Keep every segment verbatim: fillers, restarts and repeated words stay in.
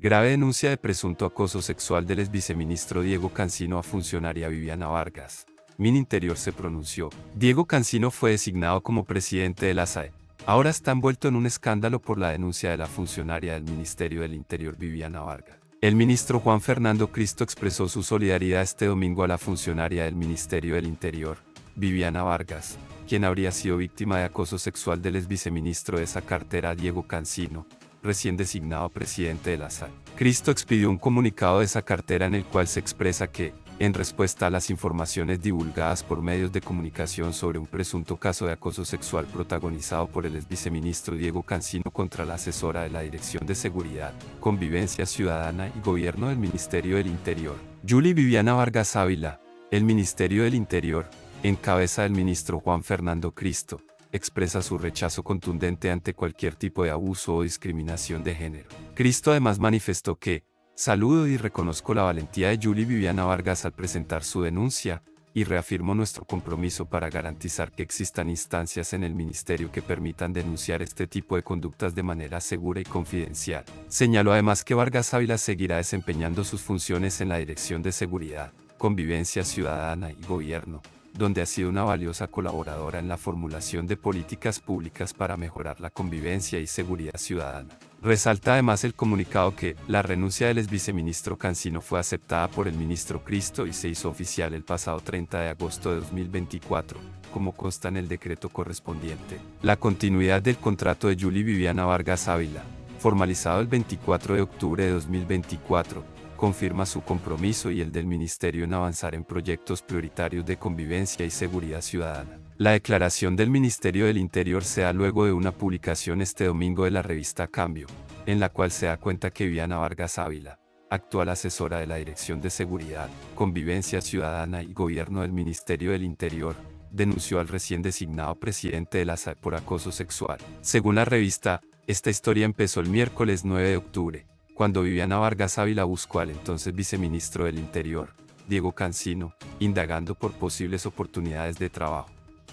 Grave denuncia de presunto acoso sexual del exviceministro Diego Cancino a funcionaria Viviana Vargas. Mininterior se pronunció. Diego Cancino fue designado como presidente de la S A E. Ahora está envuelto en un escándalo por la denuncia de la funcionaria del Ministerio del Interior Viviana Vargas. El ministro Juan Fernando Cristo expresó su solidaridad este domingo a la funcionaria del Ministerio del Interior, Viviana Vargas, quien habría sido víctima de acoso sexual del exviceministro de esa cartera Diego Cancino, recién designado presidente de la S A E. Cristo expidió un comunicado de esa cartera en el cual se expresa que, en respuesta a las informaciones divulgadas por medios de comunicación sobre un presunto caso de acoso sexual protagonizado por el exviceministro Diego Cancino contra la asesora de la Dirección de Seguridad, Convivencia Ciudadana y Gobierno del Ministerio del Interior, Yuli Viviana Vargas Ávila, el Ministerio del Interior, en cabeza del ministro Juan Fernando Cristo, expresa su rechazo contundente ante cualquier tipo de abuso o discriminación de género. Cristo además manifestó que, saludo y reconozco la valentía de Yuli Viviana Vargas al presentar su denuncia, y reafirmo nuestro compromiso para garantizar que existan instancias en el ministerio que permitan denunciar este tipo de conductas de manera segura y confidencial. Señaló además que Vargas Ávila seguirá desempeñando sus funciones en la Dirección de Seguridad, Convivencia Ciudadana y Gobierno, donde ha sido una valiosa colaboradora en la formulación de políticas públicas para mejorar la convivencia y seguridad ciudadana. Resalta además el comunicado que la renuncia del exviceministro Cancino fue aceptada por el ministro Cristo y se hizo oficial el pasado treinta de agosto de dos mil veinticuatro, como consta en el decreto correspondiente. La continuidad del contrato de Yuli Viviana Vargas Ávila, formalizado el veinticuatro de octubre de dos mil veinticuatro, confirma su compromiso y el del Ministerio en avanzar en proyectos prioritarios de convivencia y seguridad ciudadana. La declaración del Ministerio del Interior se da luego de una publicación este domingo de la revista Cambio, en la cual se da cuenta que Viviana Vargas Ávila, actual asesora de la Dirección de Seguridad, Convivencia Ciudadana y Gobierno del Ministerio del Interior, denunció al recién designado presidente de la S A E por acoso sexual. Según la revista, esta historia empezó el miércoles nueve de octubre. Cuando Viviana Vargas Ávila buscó al entonces viceministro del Interior, Diego Cancino, indagando por posibles oportunidades de trabajo.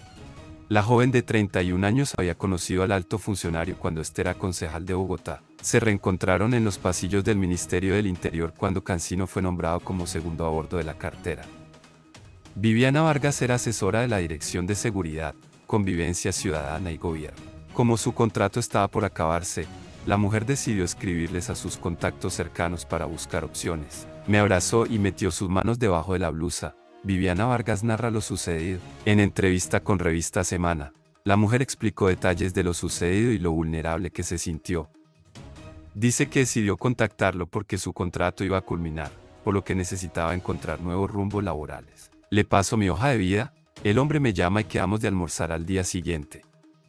La joven de treinta y un años había conocido al alto funcionario cuando éste era concejal de Bogotá. Se reencontraron en los pasillos del Ministerio del Interior cuando Cancino fue nombrado como segundo a bordo de la cartera. Viviana Vargas era asesora de la Dirección de Seguridad, Convivencia Ciudadana y Gobierno. Como su contrato estaba por acabarse, la mujer decidió escribirles a sus contactos cercanos para buscar opciones. Me abrazó y metió sus manos debajo de la blusa. Viviana Vargas narra lo sucedido. En entrevista con Revista Semana, la mujer explicó detalles de lo sucedido y lo vulnerable que se sintió. Dice que decidió contactarlo porque su contrato iba a culminar, por lo que necesitaba encontrar nuevos rumbos laborales. Le paso mi hoja de vida, el hombre me llama y quedamos de almorzar al día siguiente.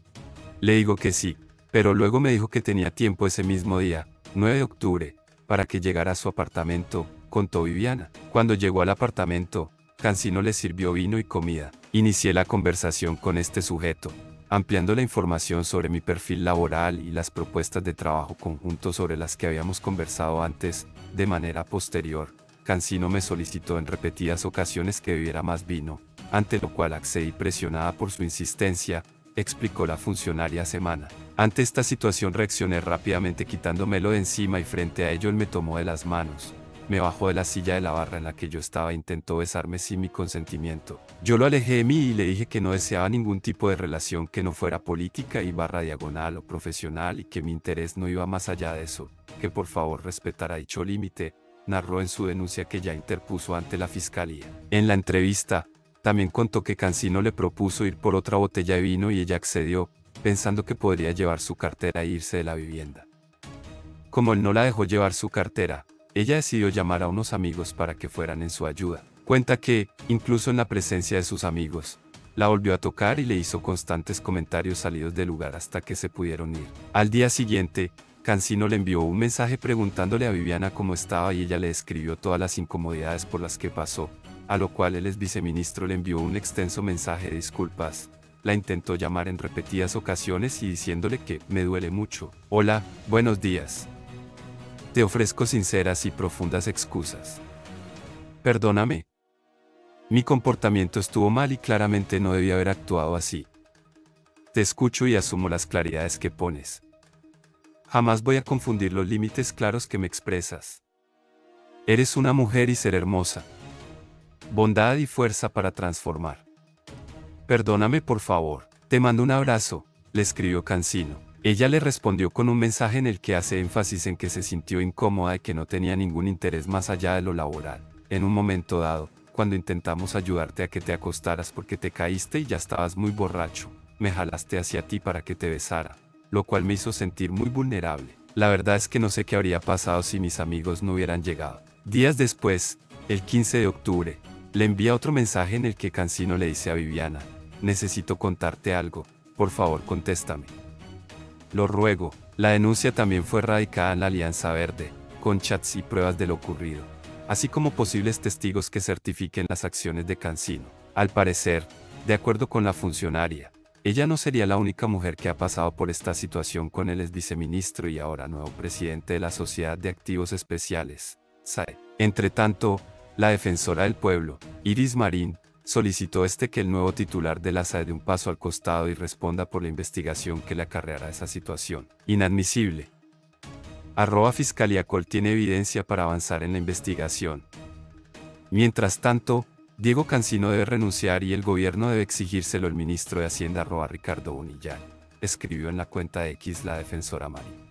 Le digo que sí. Pero luego me dijo que tenía tiempo ese mismo día, nueve de octubre, para que llegara a su apartamento, contó Viviana. Cuando llegó al apartamento, Cancino le sirvió vino y comida. Inicié la conversación con este sujeto, ampliando la información sobre mi perfil laboral y las propuestas de trabajo conjunto sobre las que habíamos conversado antes. De manera posterior, Cancino me solicitó en repetidas ocasiones que bebiera más vino, ante lo cual accedí presionada por su insistencia, explicó la funcionaria Semana. Ante esta situación reaccioné rápidamente quitándomelo de encima y frente a ello él me tomó de las manos. Me bajó de la silla de la barra en la que yo estaba e intentó besarme sin mi consentimiento. Yo lo alejé de mí y le dije que no deseaba ningún tipo de relación que no fuera política y barra diagonal o profesional y que mi interés no iba más allá de eso, que por favor respetara dicho límite, narró en su denuncia que ya interpuso ante la fiscalía. En la entrevista, también contó que Cancino le propuso ir por otra botella de vino y ella accedió, pensando que podría llevar su cartera e irse de la vivienda. Como él no la dejó llevar su cartera, ella decidió llamar a unos amigos para que fueran en su ayuda. Cuenta que, incluso en la presencia de sus amigos, la volvió a tocar y le hizo constantes comentarios salidos del lugar hasta que se pudieron ir. Al día siguiente, Cancino le envió un mensaje preguntándole a Viviana cómo estaba y ella le describió todas las incomodidades por las que pasó, a lo cual el exviceministro le envió un extenso mensaje de disculpas. La intentó llamar en repetidas ocasiones y diciéndole que me duele mucho. Hola, buenos días. Te ofrezco sinceras y profundas excusas. Perdóname. Mi comportamiento estuvo mal y claramente no debí haber actuado así. Te escucho y asumo las claridades que pones. Jamás voy a confundir los límites claros que me expresas. Eres una mujer y ser hermosa. Bondad y fuerza para transformar. Perdóname por favor. Te mando un abrazo, le escribió Cancino. Ella le respondió con un mensaje en el que hace énfasis en que se sintió incómoda y que no tenía ningún interés más allá de lo laboral. En un momento dado, cuando intentamos ayudarte a que te acostaras porque te caíste y ya estabas muy borracho, me jalaste hacia ti para que te besara, lo cual me hizo sentir muy vulnerable. La verdad es que no sé qué habría pasado si mis amigos no hubieran llegado. Días después, el quince de octubre, le envía otro mensaje en el que Cancino le dice a Viviana: necesito contarte algo, por favor contéstame. Lo ruego. La denuncia también fue radicada en la Alianza Verde, con chats y pruebas de lo ocurrido, así como posibles testigos que certifiquen las acciones de Cancino. Al parecer, de acuerdo con la funcionaria, ella no sería la única mujer que ha pasado por esta situación con el ex viceministro y ahora nuevo presidente de la Sociedad de Activos Especiales, S A E. Entre tanto, la defensora del pueblo, Iris Marín, solicitó este que el nuevo titular de la S A E dé un paso al costado y responda por la investigación que le acarreará esa situación. Inadmisible. Arroba Fiscalía Col tiene evidencia para avanzar en la investigación. Mientras tanto, Diego Cancino debe renunciar y el gobierno debe exigírselo. El ministro de Hacienda arroba Ricardo Bonillán escribió en la cuenta de X la defensora Marín.